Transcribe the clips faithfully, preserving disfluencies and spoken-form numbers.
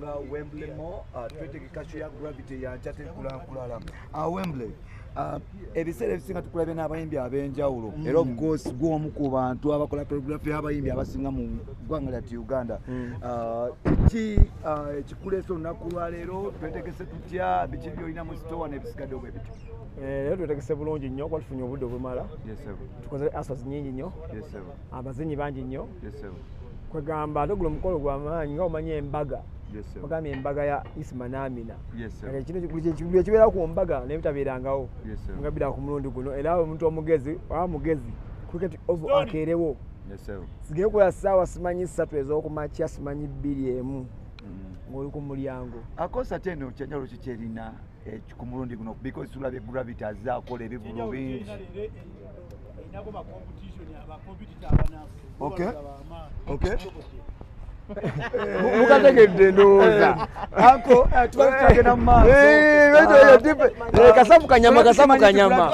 nga Wembley Mall twetegeka show ya Gravity ya Jate Kulankulala. Ah Wembley ebiseera ebisinga tukulabye n'abayimbi ab'enjawulo era of course gw'omu ku bantu abakola choreography y'abayimbi abasinga mu ggwanga lyattu Uganda. Kiki ekikuleesa olunaku lwaleero twetegese tutya biki byolina mu store n'ebisigadde obwe bityo? Leero twetegese bulungi nnyo kuba tufunye obudde obumala. Tukoze asas nnyingi nnyo, abazinyi bangi nnyo, kwegamba tegula omukolo gw'amaanyi nga omanyi embaga bagambye embaga ya Isma n'Amina. Kino ekibeera ku mbaga n'ebitabeerangawo mugabira ku mulundi guno era omuntu omugezi oba mugezi cricket ovu akeerewo sigeye kukola ssaawa simanyi ssatu ez'okumakya simanyi bbiri emu ng'oli ku mulyango. Akosa teno kyenjalo ki kyerina ku mulundi guno because tulabye Gravity azze akola ebivulo bingi. Okay. Okay. Mukategedde ndowooza ako tubagenda mu maaso kasafu kanyama kasafu kanyama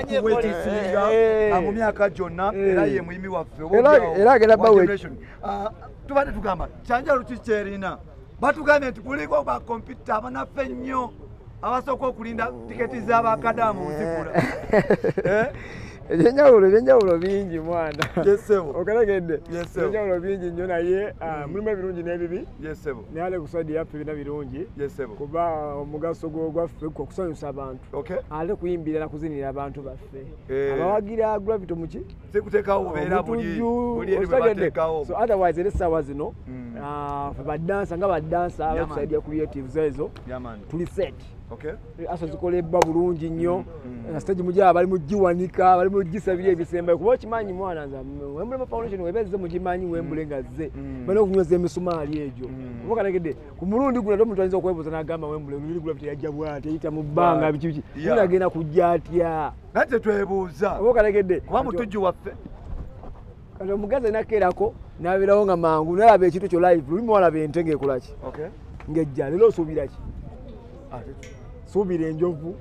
mu myaka gyonna era ye muyimi waffe era agenda bawe tubadde tugamba kyanjalo ki kyerina batugambye nti kuliko ba kompyuta abanaffe ennyo abasooka okulinda tiketi z'abakadamu nzigula. Ebyenjawulo ebyenjawulo bingi mwana. Yesebo. Okalegedde. Ebyenjawulo bingi nnyo naye mulimu ebirungi n'ebibi. Yesebo. Naye ale kusadi yaffe bina birungi. Yesebo. Kuba omugaso gwaffe okusanyusa abantu. Okay. Ale kuyimbira na kuzinira abantu baffe. Abawagira Gravity muki? Sekuteekawo beera buli buli eri bateekawo. So otherwise eri ssaawa zino ffe baddansa nga baddansa abatusaidia creatives ezo tuli set. Okay. Aso zikolebwa bulungi nnyo. Stage mujja bali mugiwanika bali mugisabira ebisembayo kuba kimanyi mwana nza Wembley Foundation webeze mugimanyi Wembley ngazze bali okunyoza emisumaali egyo obukalegedde ku mulundi guno omuntu ayinza okwebuuza n'agamba Wembley olundi Gravity yajja bw'ati eyita mu bbanga biki biki munagenda kujja atya nate twebuuza obukalegedde kuba mutujju waffe kati omugazi alinakeerako n'abeerawo nga mangu nalaba ekintu kyo live luli muwalaba ente ng'ekolaki ng'ejja leero osuubira ki suubira enjovu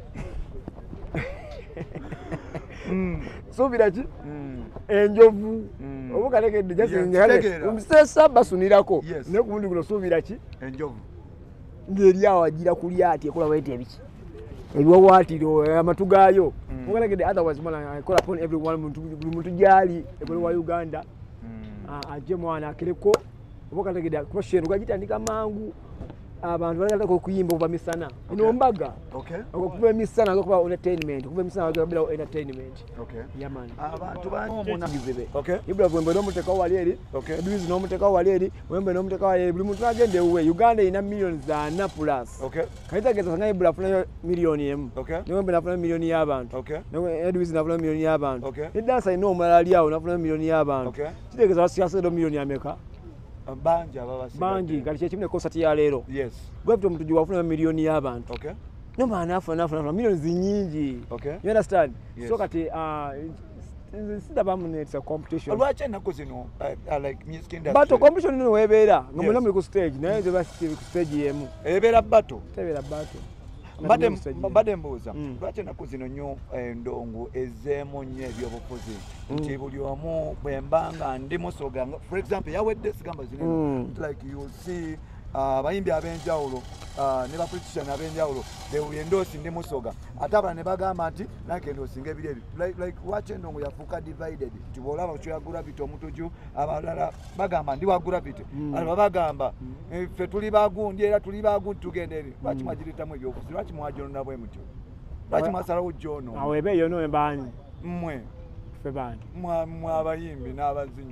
suubira ki enjovu obukalegedde jasingamusesa basunirako naye ku mundi guno suubira ki enjovu ng'eri awo agira kulya ati ekola bwete ebiki ebiwawaatiro amatu gaayo obukalegedde otherwise mwana ekola upon everyone buli muntu gyali ebuli wa Uganda ajje mwana akereko obukalegedde kuba shendu gagitandika mangu abantu balataka okuyimba oba misana ino mbaga okuba emisana okuba entertainment okuba emisana bagabira entertainment yamani abantu bangizibe ibula Wembley n'omuteekawo wali eri Edwiz n'omuteekawo wali eri Wembley n'omuteekawo wali eri buli muntu agende uwe Uganda ina millions ana plus kayitageza sanga ibula afunayo miliyoni emu ne Wembley nafunayo miliyoni y'abantu Edwiz nafunayo miliyoni y'abantu edansa ina omulala ali awo nafunayo miliyoni y'abantu kitegeeza basiyasedo miliyoni ameka banji ababasigadde banji kali kyekimu ne concert ya leero yes Gravity omuntu gye wafuna miliyoni y'abantu okay no maana afuna afuna millions nyingi okay you understand yes. So kati uh sidabamune it's a competition lwaki ennaku zino like music industry bato competition nino webeera nga mulina muli ku stage naye ze basi ku stage yemu ebeera bato tebeera bato mbadde mbuuza lwaki ennaku zino nnyo endongo ezeemu nnyo ebyobufuzi nti buli omu bwe mbanga ndi musoga for example yawedde sigamba zinene like you'll see abayimbi ab'enjawulo ne bapolitician ab'enjawulo bewulya endoosi ndi musoga ate abala ne bagamba nti nange endoosinga ebiri ebi like lwaki endongo yafuuka divided nti bw'olaba kyo ya Gravity omutuju abalala bagamba ndi wa Gravity alaba bagamba ffe tuli bagundi era tuli bagundi tugenda eri lwaki mwagiritamu ebyobufuzi lwaki mwajonona bwe mutyo lwaki mwasalawo gyono awo eba eyo no banyi mmwe ffe banyi mwe abayimbi n'abazinyi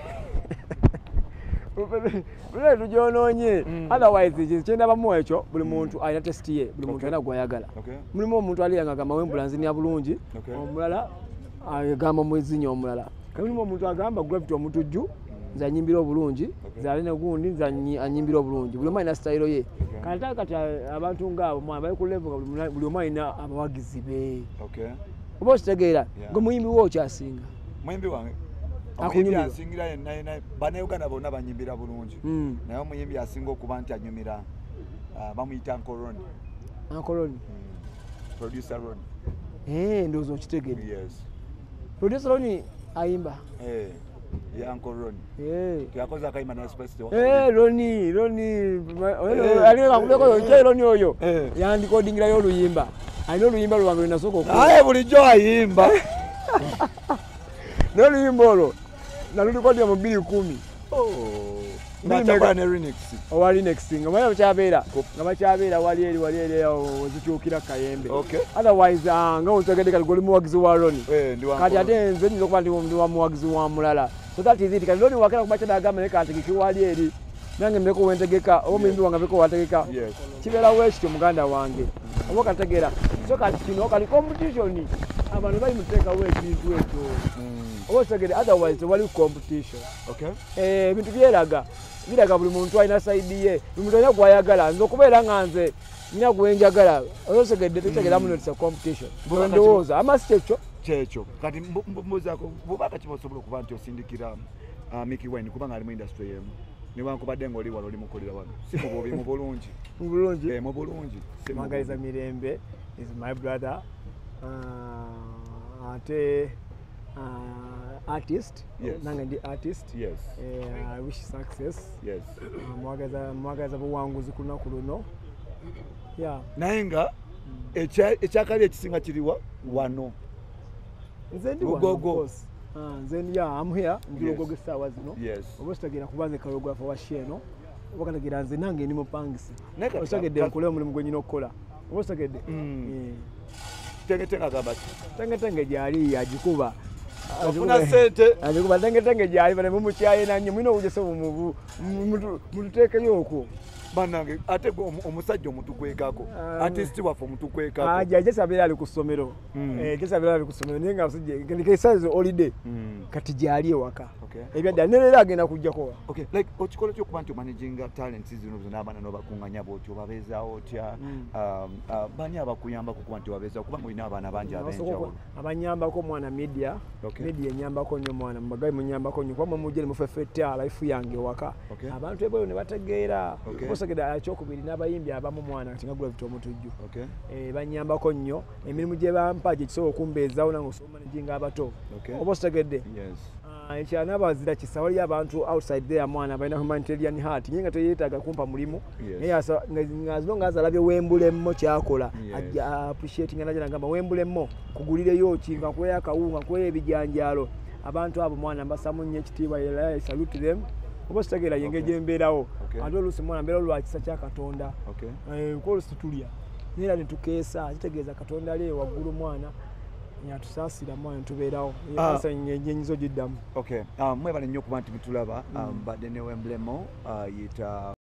bule tujonoonye otherwise kyendabamu ekyo buli muntu alina test ye buli muntu alina gwayagala mulimu omuntu ali yangagamba Wembley nzinya bulungi omulala agamba mwezinya omulala mulimu omuntu agamba Gravity omutujju nze anyimbira obulungi nze alina gundi nze anyimbira obulungi buli omu alina style ye kati kati abantu ngaabo bali ku level buli omu alina abawagizi be oba okitegeera gwe muyimbi wo okyasinga muyimbi wange omuyimbi asingira yenna bannayuganda bonna banyimbira bulungi naye omuyimbi asinga okuba nti anyumira bamuyita Ankoloni Ankoloni producer Ron ndowooza okitegedde producer Ron ayimba ya Uncle Ronnie. Eh. Yakoza kaima na space to. Eh, Ronnie, Ronnie. Ali ngakubeko che Ronnie oyo. Yandi codingira yo luyimba. Alina oluyimba lwange linasooka okuba. Aye bulijjo ayimba. N'oluyimba olwo nalulikodera mu bbiri kumi. Nachakula ne remix. Owa remix nga mwana bakyabeera nga bakyabeera wali eri wali eri wezikyukira Kayembe. Otherwise nga ontegedde kati goli muwagizi wa Ronnie. Kati ate nze nyiza okuba ndi wa muwagizi wa mulala. So that is it. Kati Ronnie wakera kuba kyadagamba naye kantegeke wali eri. Nange mbeko wentegeka omuyimbi wange mbeko wategeka. Kibeera wekityo muganda wange. Oba kategeera. So kati kino kali competition. Abantu bali muteekawo ekintu ekyo. Oba otegedde otherwise tewali competition. Okay. Eh, ebintu byeraga. Biraga buli muntu alina side ye. Buli muntu alina gwayagala. Nze okubeera nga nze nina gwenjagala. Oba otegedde tetegera muno it's a competition. Ndowooza amasi kyekyo. Kyekyo. Kati mbuzaako bubaka kibasobola okuba nti osindikira Mickey Wine kubanga ali mu industry yemu. Niwankubadde ng'oli wano oli mukolera wano. Si mu bubi mu bulungi. Mu bulungi? Eh, mu bulungi. Mwagaliza Mirembe is my brother. Uh, ate uh, artist. Yes. Nange ndi artist. Yes. Uh, I wish success. Yes. Uh, mwagaliza mwagaliza buwanguzi ku lunaku luno. Yeah. Naye nga ekyakali ekisinga kiriwa wano. Nze ndi wano, of course. Uh, then yeah, I'm here. Ndi logo gesawa zino. Yes. Obostagera kubanze choreographer wa Sheno. Obakanagira nze nange ndi mupangisi. Obostagedde nkola omulimu gwe nyina okukola. Obostagedde. Mm. Tenge tenge agabati. Tenge tenge gyali yagikuba. Ofuna sente. Agikuba tenge tenge gyali bale mu mukyaye nanye mwino ujese mu mututeke yoko. Banange ate omusajja omutukwekako. Artist waffe omutukwekako. Ah, jaje sabera ali ku ssomero. Eh, je sabera ali ku ssomero ninga abasajja ke size holiday. Kati gyali ewaka. Ebyadda nerera agenda kujjako. Okay, like okikola kyo kuba nti managing talents zino zino abana no bakunganya botyo babeezaawo otya. Um, bani abakuyamba kuba nti babeezaawo kuba mulina abana bangi abenjawulo. Abanyambako mwana media. Media nyambako nnyo mwana mbagayi munyambako nnyo kuba mujje mufeffetta life yange waka. Abantu ebo ne bategeera. Osageda akyokubiri n'abayimbi abamu mwana kati ngagula vitu omutujju. Okay. Eh banyambako nnyo emirimu gye bampa gye kisobola okumbeezaawo nange osoma managing abato. Oba osagedde. Yes. Ekyana abazira kisa wali abantu outside there mwana balina humanitarian heart nyenga teyeetaaga kumpa mulimu naye as long as alabye wembulemo kyakola appreciating anaje nagamba wembulemo kugulireyo kinga kweya akawunga kweya ebijanjalo abantu abo mwana mbasamu nnyo ekitiibwa era salute them oba sitegera yenge gyembeerawo ate oluusi mwana mbeera olwa kisa kya Katonda ko oluusi tulya neera ne tukeesa kitegeeza Katonda le waggulu mwana nyatusaasira mwana tubeerawo asa nyenyizo giddamu. Okay. Um, mwebale nnyo kuba nti mutulaba badde ne wemblemo yita